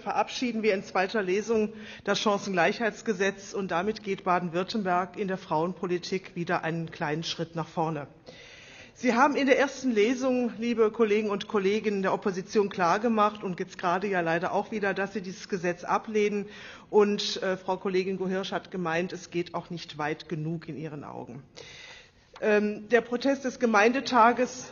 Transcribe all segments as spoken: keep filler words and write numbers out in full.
verabschieden wir in zweiter Lesung das Chancengleichheitsgesetz, und damit geht Baden-Württemberg in der Frauenpolitik wieder einen kleinen Schritt nach vorne. Sie haben in der ersten Lesung, liebe Kollegen und Kolleginnen der Opposition, klargemacht und jetzt gerade ja leider auch wieder, dass Sie dieses Gesetz ablehnen. Und äh, Frau Kollegin Gohirsch hat gemeint, es geht auch nicht weit genug in Ihren Augen. Ähm, der Protest des Gemeindetages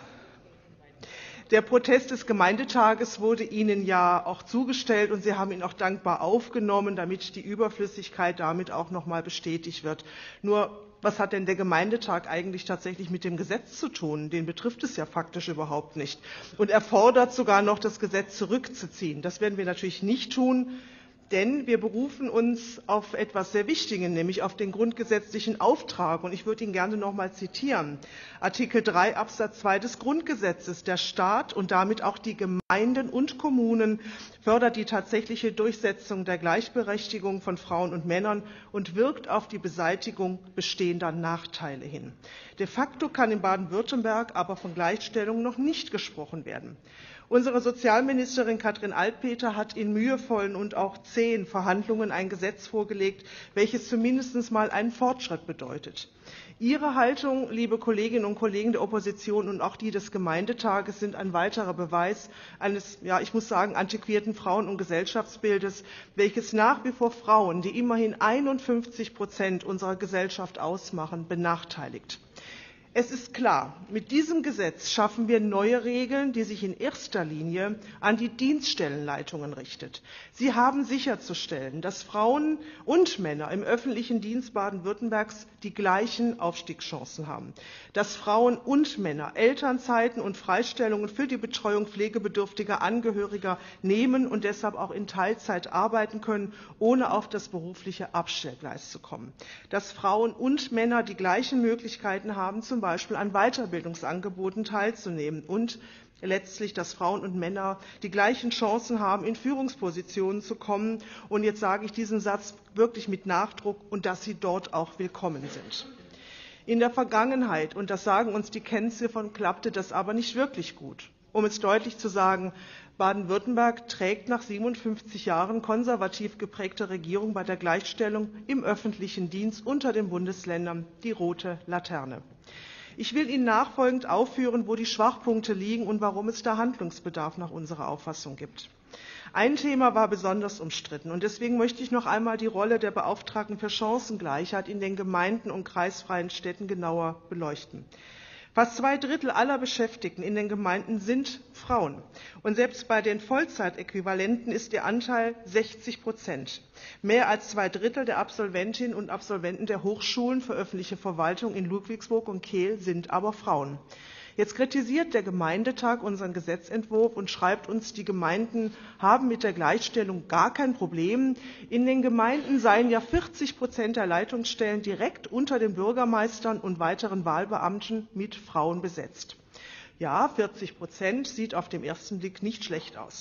Der Protest des Gemeindetages wurde Ihnen ja auch zugestellt, und Sie haben ihn auch dankbar aufgenommen, damit die Überflüssigkeit damit auch noch einmal bestätigt wird. Nur, was hat denn der Gemeindetag eigentlich tatsächlich mit dem Gesetz zu tun? Den betrifft es ja faktisch überhaupt nicht. Und er fordert sogar noch, das Gesetz zurückzuziehen. Das werden wir natürlich nicht tun. Denn wir berufen uns auf etwas sehr Wichtiges, nämlich auf den grundgesetzlichen Auftrag. Und ich würde ihn gerne noch einmal zitieren. Artikel drei Absatz zwei des Grundgesetzes. Der Staat und damit auch die Gemeinden und Kommunen fördert die tatsächliche Durchsetzung der Gleichberechtigung von Frauen und Männern und wirkt auf die Beseitigung bestehender Nachteile hin. De facto kann in Baden-Württemberg aber von Gleichstellung noch nicht gesprochen werden. Unsere Sozialministerin Katrin Altpeter hat in mühevollen und auch zähen Verhandlungen ein Gesetz vorgelegt, welches zumindest mal einen Fortschritt bedeutet. Ihre Haltung, liebe Kolleginnen und Kollegen der Opposition, und auch die des Gemeindetages sind ein weiterer Beweis eines, ja, ich muss sagen, antiquierten Frauen- und Gesellschaftsbildes, welches nach wie vor Frauen, die immerhin einundfünfzig Prozent unserer Gesellschaft ausmachen, benachteiligt. Es ist klar, mit diesem Gesetz schaffen wir neue Regeln, die sich in erster Linie an die Dienststellenleitungen richten. Sie haben sicherzustellen, dass Frauen und Männer im öffentlichen Dienst Baden-Württembergs die gleichen Aufstiegschancen haben, dass Frauen und Männer Elternzeiten und Freistellungen für die Betreuung pflegebedürftiger Angehöriger nehmen und deshalb auch in Teilzeit arbeiten können, ohne auf das berufliche Abstellgleis zu kommen, dass Frauen und Männer die gleichen Möglichkeiten haben, zum Beispiel an Weiterbildungsangeboten teilzunehmen, und letztlich, dass Frauen und Männer die gleichen Chancen haben, in Führungspositionen zu kommen. Und jetzt sage ich diesen Satz wirklich mit Nachdruck, und dass sie dort auch willkommen sind. In der Vergangenheit, und das sagen uns die Kennziffern, klappte das aber nicht wirklich gut. Um es deutlich zu sagen, Baden-Württemberg trägt nach siebenundfünfzig Jahren konservativ geprägter Regierung bei der Gleichstellung im öffentlichen Dienst unter den Bundesländern die rote Laterne. Ich will Ihnen nachfolgend aufführen, wo die Schwachpunkte liegen und warum es da Handlungsbedarf nach unserer Auffassung gibt. Ein Thema war besonders umstritten, und deswegen möchte ich noch einmal die Rolle der Beauftragten für Chancengleichheit in den Gemeinden und kreisfreien Städten genauer beleuchten. Fast zwei Drittel aller Beschäftigten in den Gemeinden sind Frauen. Und selbst bei den Vollzeitäquivalenten ist der Anteil sechzig Prozent. Mehr als zwei Drittel der Absolventinnen und Absolventen der Hochschulen für öffentliche Verwaltung in Ludwigsburg und Kehl sind aber Frauen. Jetzt kritisiert der Gemeindetag unseren Gesetzentwurf und schreibt uns, die Gemeinden haben mit der Gleichstellung gar kein Problem. In den Gemeinden seien ja vierzig Prozent der Leitungsstellen direkt unter den Bürgermeistern und weiteren Wahlbeamten mit Frauen besetzt. Ja, vierzig Prozent sieht auf den ersten Blick nicht schlecht aus.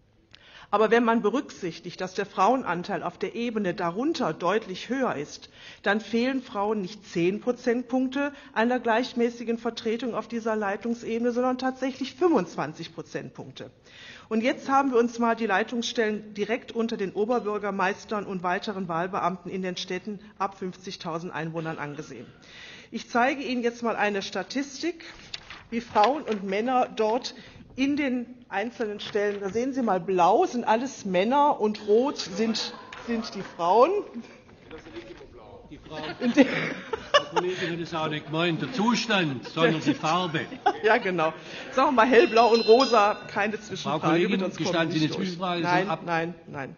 Aber wenn man berücksichtigt, dass der Frauenanteil auf der Ebene darunter deutlich höher ist, dann fehlen Frauen nicht zehn Prozentpunkte einer gleichmäßigen Vertretung auf dieser Leitungsebene, sondern tatsächlich fünfundzwanzig Prozentpunkte. Und jetzt haben wir uns mal die Leitungsstellen direkt unter den Oberbürgermeistern und weiteren Wahlbeamten in den Städten ab fünfzigtausend Einwohnern angesehen. Ich zeige Ihnen jetzt mal eine Statistik, wie Frauen und Männer dort in den einzelnen Stellen, da sehen Sie mal, blau sind alles Männer und rot sind, sind die Frauen. Die Frau, Frau Kollegin, das ist auch nicht gemeint, der Zustand, sondern die Farbe. Ja, genau. Sagen wir mal hellblau und rosa, keine Zwischenfrage. Frau Kollegin, gestatten Sie eine Zwischenfrage? Nein, nein, nein.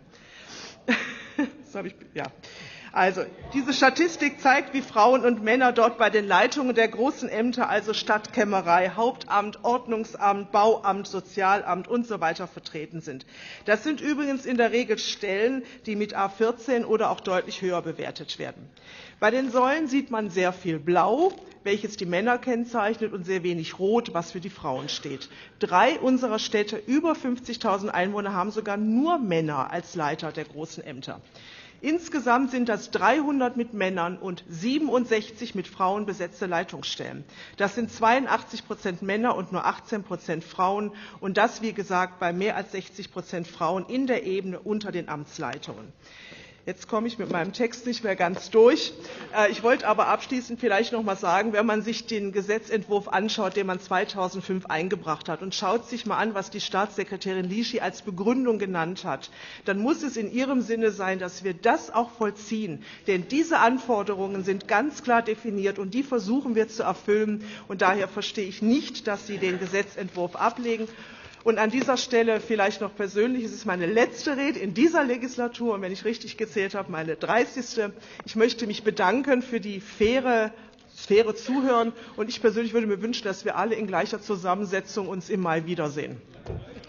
Das habe ich, ja. Also, diese Statistik zeigt, wie Frauen und Männer dort bei den Leitungen der großen Ämter, also Stadtkämmerei, Hauptamt, Ordnungsamt, Bauamt, Sozialamt und so weiter vertreten sind. Das sind übrigens in der Regel Stellen, die mit A vierzehn oder auch deutlich höher bewertet werden. Bei den Säulen sieht man sehr viel Blau, welches die Männer kennzeichnet, und sehr wenig Rot, was für die Frauen steht. Drei unserer Städte über fünfzigtausend Einwohner haben sogar nur Männer als Leiter der großen Ämter. Insgesamt sind das dreihundert mit Männern und siebenundsechzig mit Frauen besetzte Leitungsstellen. Das sind zweiundachtzig Prozent Männer und nur achtzehn Prozent Frauen. Und das, wie gesagt, bei mehr als sechzig Prozent Frauen in der Ebene unter den Amtsleitungen. Jetzt komme ich mit meinem Text nicht mehr ganz durch. Ich wollte aber abschließend vielleicht noch mal sagen, wenn man sich den Gesetzentwurf anschaut, den man zweitausendfünf eingebracht hat, und schaut sich mal an, was die Staatssekretärin Lieschi als Begründung genannt hat, dann muss es in ihrem Sinne sein, dass wir das auch vollziehen. Denn diese Anforderungen sind ganz klar definiert und die versuchen wir zu erfüllen. Und daher verstehe ich nicht, dass Sie den Gesetzentwurf ablegen. Und an dieser Stelle vielleicht noch persönlich, es ist meine letzte Rede in dieser Legislatur und wenn ich richtig gezählt habe, meine dreißigste. Ich möchte mich bedanken für die faire, faire Zuhören und ich persönlich würde mir wünschen, dass wir alle in gleicher Zusammensetzung uns im Mai wiedersehen.